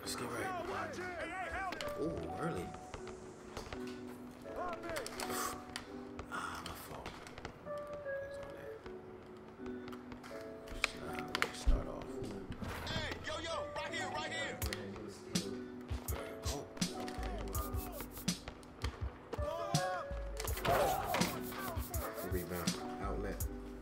Let's get right. Ooh, early. Ah, my fault. Start off. Hey, yo, right here, right here. Rebound. Outlet.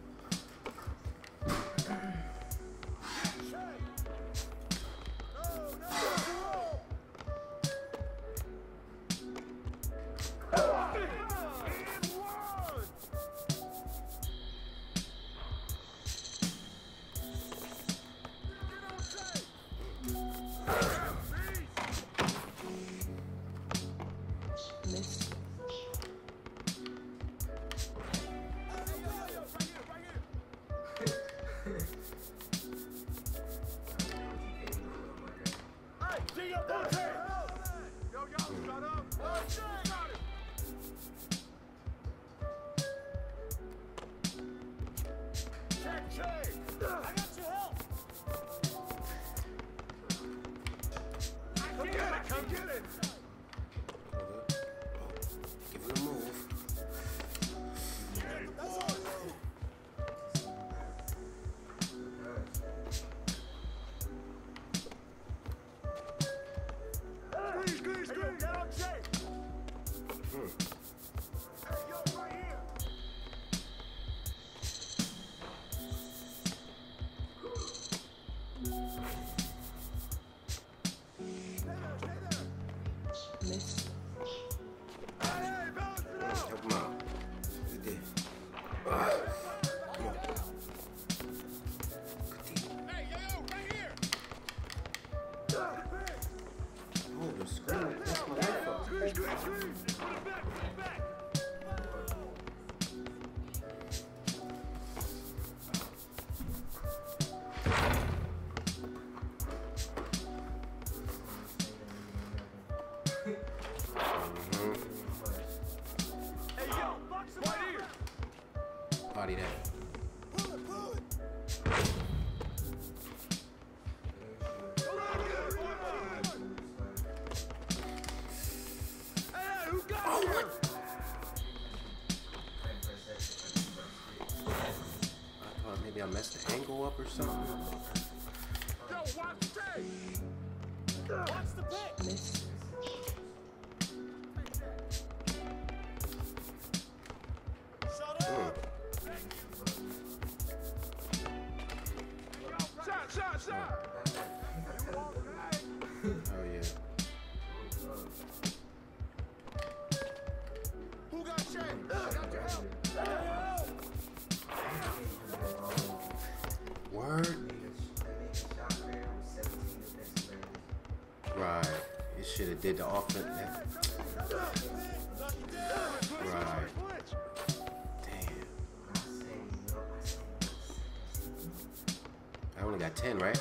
Body that. Maybe I messed the angle up or something. Yo, watch the tape. Watch the pick. Miss. Shut up. Shot. Oh yeah. Who got checked? Got your help. Word. Right. It should have did the offense. Right. Damn. I only got 10, right?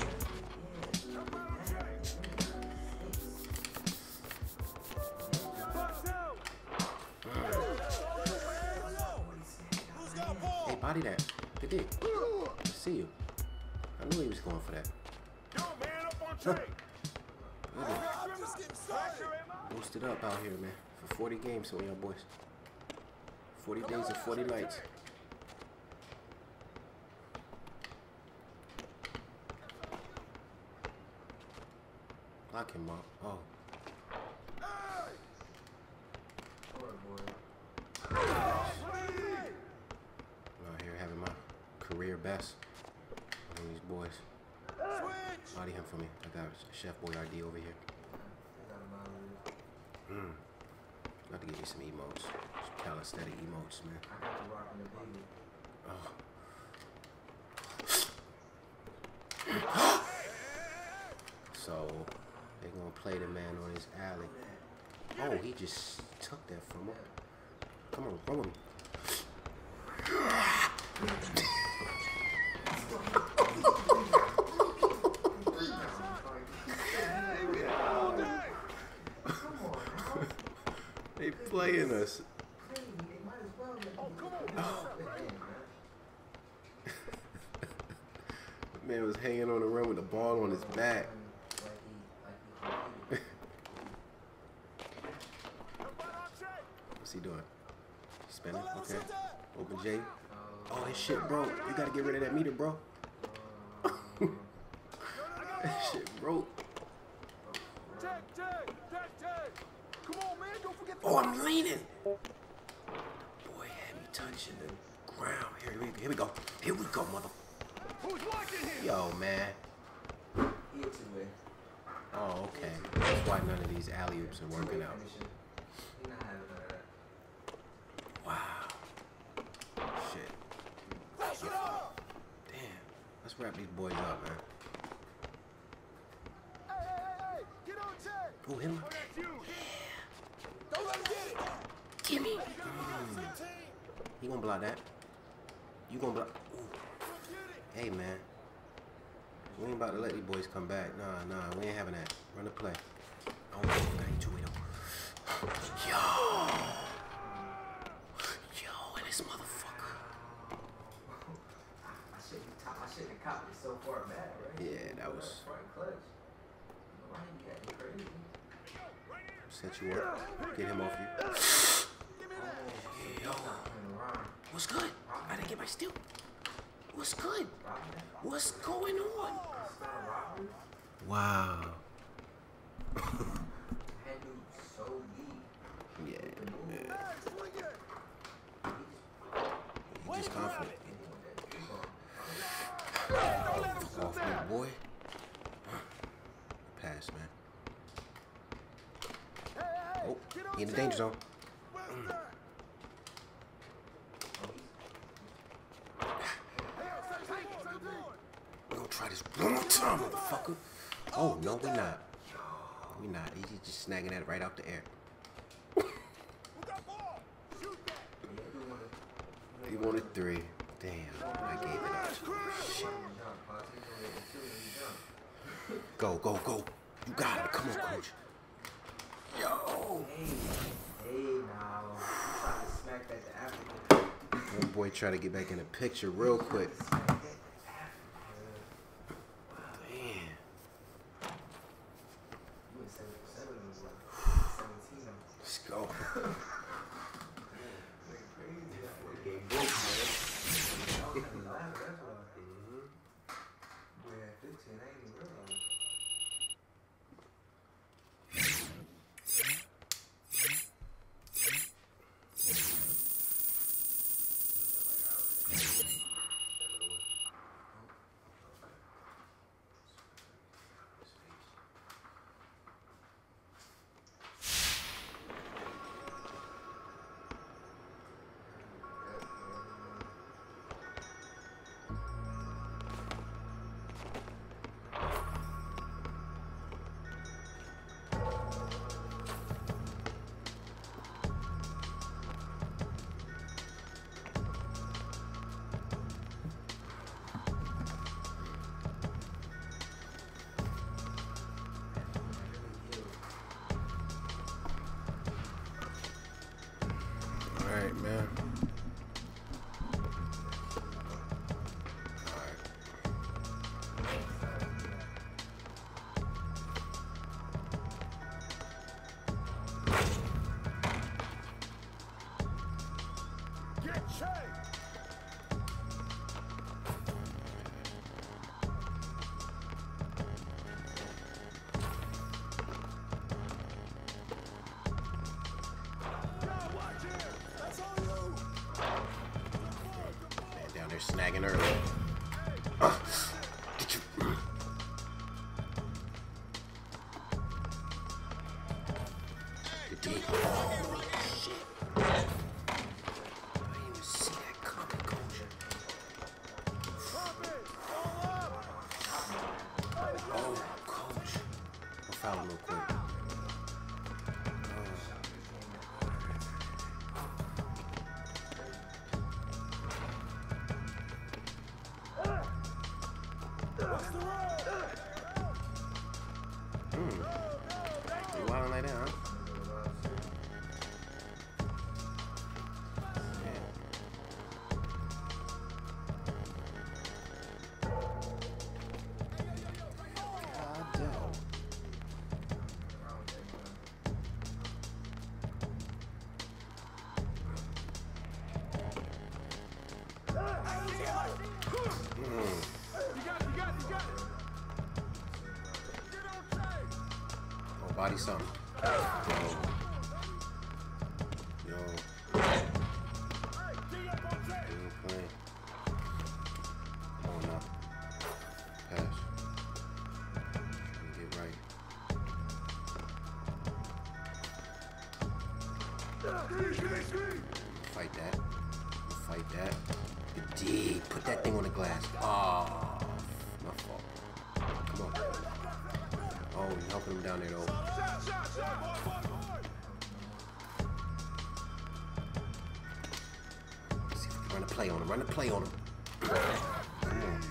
Hey, body that. Good dig. I see you. I knew he was going for that. Yo, man, up on tape. Boosted up out here, man. For 40 games, so y'all boys. 40 days and 40 nights. Lock him up. Oh. I'm out here having my career best. One of these boys. Body him for me. I got Chef Boyardee over here. Got to give you some emotes. Some calisthenic emotes, man. Oh. So, they're going to play the man on his alley. Oh, he just took that from him. Come on, throw him. They playing us. Oh. Man was hanging on the rim with the ball on his back. Spinning. Okay. Open J. Oh, his shit broke. You gotta get rid of that meter, bro. That shit broke. Tag. Come on, man. Don't forget the Oh, I'm leaning. Boy, had me touching the ground. Here we go. Here we go, mother. Who's watching here? Yo, man. Oh, okay. That's why none of these alley-oops are working out. Wow. Shit. Flash it up. Damn. Let's wrap these boys up, man. Hey. Get on tag. Oh, him. Oh, that's you. Don't let him get it. Gimme. You gotta be on 15. He gonna block that. You gonna block. Ooh. Come get it. Hey, man. We ain't about to let these boys come back. Nah. We ain't having that. Run the play. Oh, God, you two, Yo, and this motherfucker. I shouldn't have copped it so far back, right? Yeah, that was. Front clutch. Why you got me crazy? Set you up. Get him off you. Give me that. Yo, what's good? I didn't get my steal. What's good? What's going on? Wow. Yeah. Hey, swing it. He just confident. Don't let him Fuck shoot off, that. big boy. Pass, man. Hey. Oh, Get on he in the tag. danger zone. Where's that? Hey, We gonna try this one more time, motherfucker. Oh, no, we not. We not. He's just snagging that right out the air. who got ball? Shoot that. He wanted 3. Damn, I gave it up. Shit. Go. You got it. Come on, coach. Yo. Hey, now. You trying to smack that to Africa. One boy try to get back in the picture real quick. Damn. You in 7 17. Let's go. Game broke, man. I was kind of laughing, that's why. Boy, at 15, I ain't even realize. All right, man. Get chased. Now watch it. That's all you. Man, down there snagging early. Get you. Good D. Oh, shit. I didn't even see that coming, coach. Pop it. All up. Oh, coach. I'll foul him real quick. Oh, body something. Yo. Playing. Oh, no. Pass. Get right. Fight that. Fight that. Good D. Put that thing on the glass. Oh, my fault. Come on. Oh, you're helping him down there though. Let's see if we can run a play on him. Run a play on him. Come on.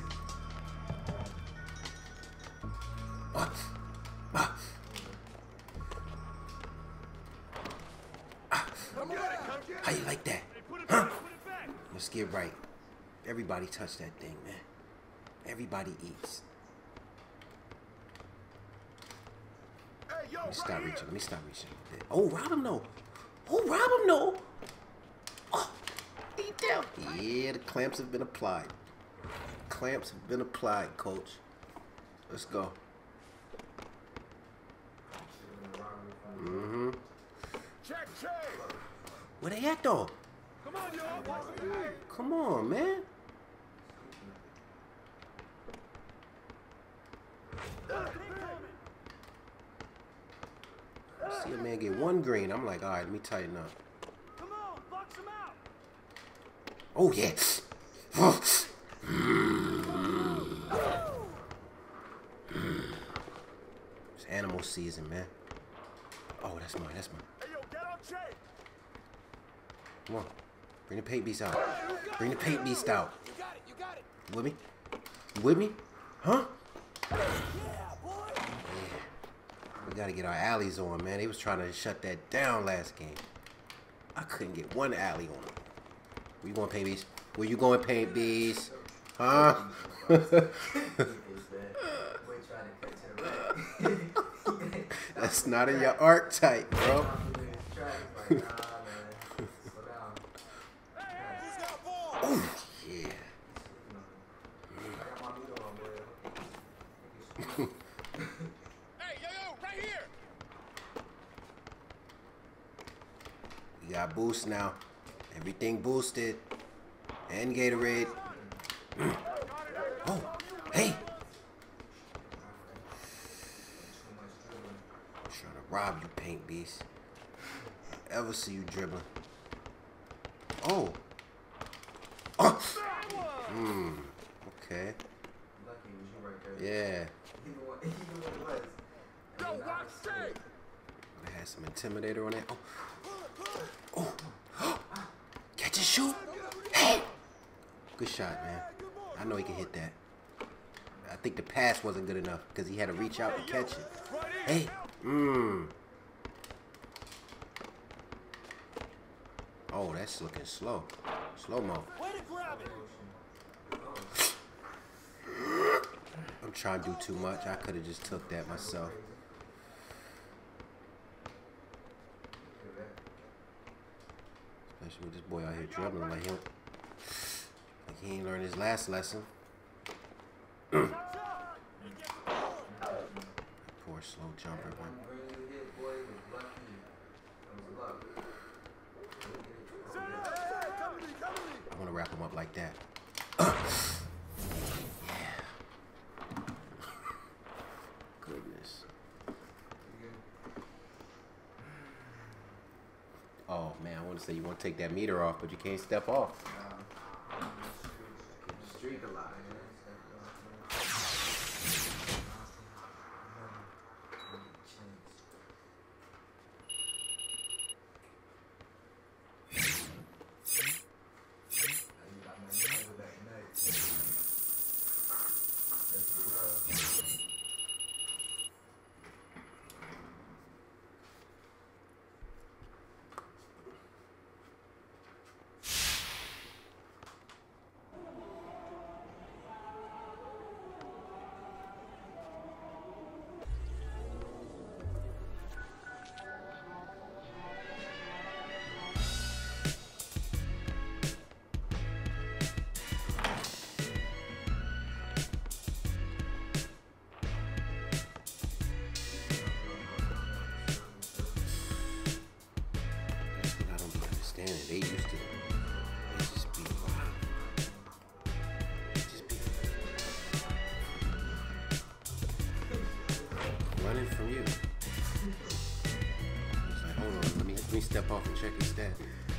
How you like that? Huh? Let's get right. Everybody touch that thing, man. Everybody eats. Let me stop reaching. Let me stop reaching. Oh, rob him though. Oh, rob him though. Oh, eat down. Yeah, the clamps have been applied. Clamps have been applied, coach. Let's go. Mm-hmm. Where they at though? Come on, y'all. Come on, man. See a man get one green. I'm like, all right, let me tighten up. Come on, box him out. Oh yeah. It's animal season, man. Oh, that's mine. That's mine. Hey, yo, get on Jay. Come on. Bring the paint beast out. Bring the paint beast out. You got it. You got it. You with me? You with me? Huh? Yeah, boy. We gotta get our alleys on, man. They was trying to shut that down last game. I couldn't get one alley on them. Where you going, paint beast? Where you going, paint beast? Huh? That's not in your archetype, bro. Oh, yeah. Hey, yo, right here. We got boost now. Everything boosted. And Gatorade. Oh, hey. I'm trying to rob you, paint beast. Ever see you dribbling? Oh. Oh. Okay. Yeah. Yo, watch Jay. I had some intimidator on that. Oh. Oh. Catch and shoot. Hey. Good shot, man. I know he can hit that. I think the pass wasn't good enough because he had to reach out to catch it. Hey. Oh, that's looking slow. Slow-mo. Way to grab it. I'm trying to do too much. I could have just took that myself. Especially with this boy out here dribbling like him. Like he ain't learned his last lesson. Poor slow jumper, man. I want to wrap him up like that. Goodness. Oh man, I want to say you want to take that meter off, but you can't step off. Streak a lot, man. on you. He's like, hold on, let me step off and check his stat.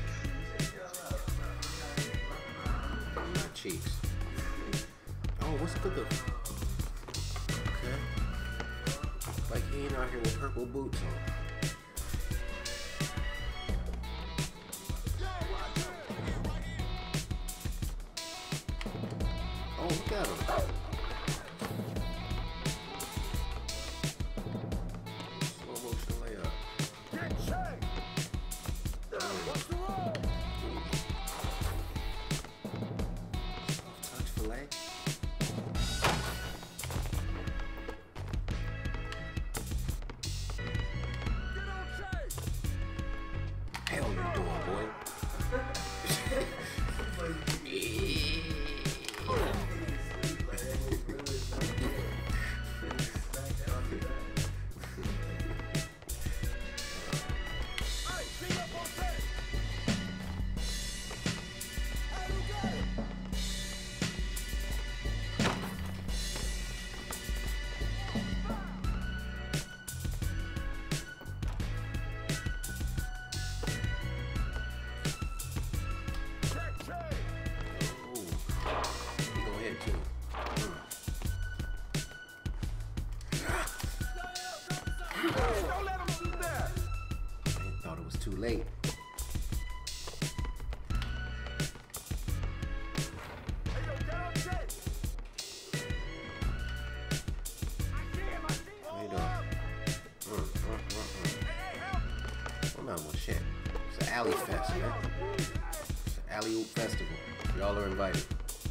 My cheeks. Oh, what's good though? Okay. Like he ain't out here with purple boots on. Oh, look at him. Slow motion layup. Get checked. What's the roll? Touch fillet. Get on chase. Hell you doing, boy? Hey, beat up on chase. Hey, who got it? Check, check. Oh, he go ahead too. Don't let him shoot that. I thought it was too late. Hey, yo, get on chase. I see him. How you doing? Hey, help. Well, not one shit. It's an alley fest, man. It's an alley oop festival. Y'all are invited.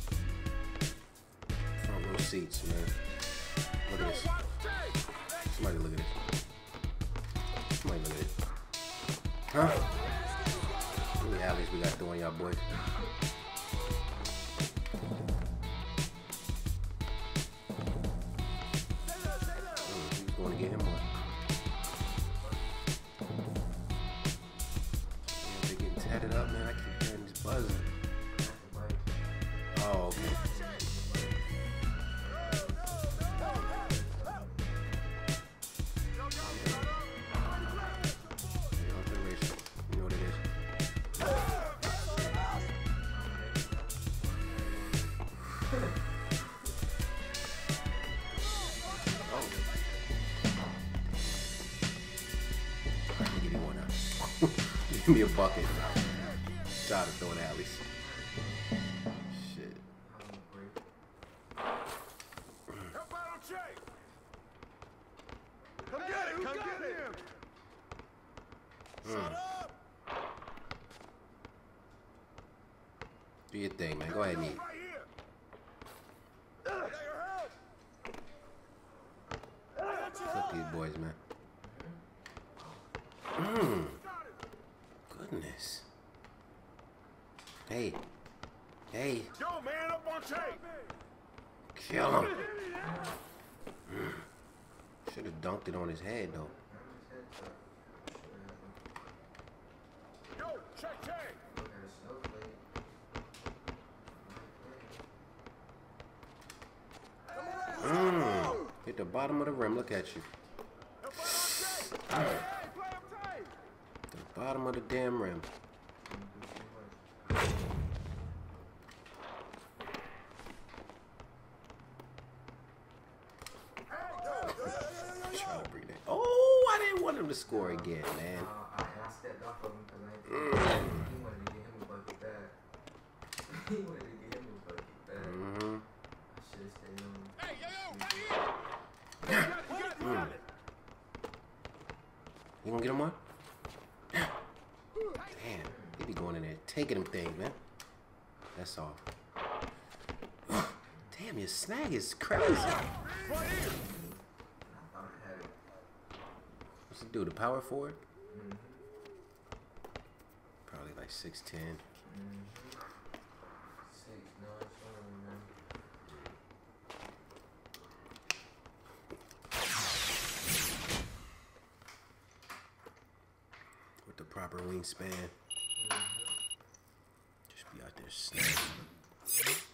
Front row seats, man. Look at this. Watch chase. Somebody look at this. Somebody look at this. Huh? How many alleys we got throwing y'all boys? Who's going to get him one? Yeah, they getting tatted up, man. I keep hearing this buzzing. Oh, okay. Yeah, alteration. You know what it is. Oh. Let me give you one now. Give me a bucket. Tired of throwing alleys. Shit. Help out on chase. Come get it. Come get him. Shut up. Do your thing, man. Go ahead and eat. Right here. Hey, your help. Fuck these boys, man. Mmm. Goodness. Hey. Hey. Yo, man, up on chase. Kill him. Should have dunked it on his head, though. Yo, check, check. Hit the bottom of the rim. Look at you. Help out on chase. Hey, play him tight. The bottom of the damn rim. Try to bring that. Oh, I didn't want him to score again, man. I stepped off of him because he wanted to get him a bucket back. He wanted to get him a bucket back. I should have stayed on. Hey, yo, right here. You got it. You gonna get him one? Damn, he be going in there taking them things, man. That's all. Damn, your snag is crazy. Right here. I thought I had it. What's it do? The power forward? Probably like 6'10". 6'9", something, man. With the proper wingspan. Just be out there snagging.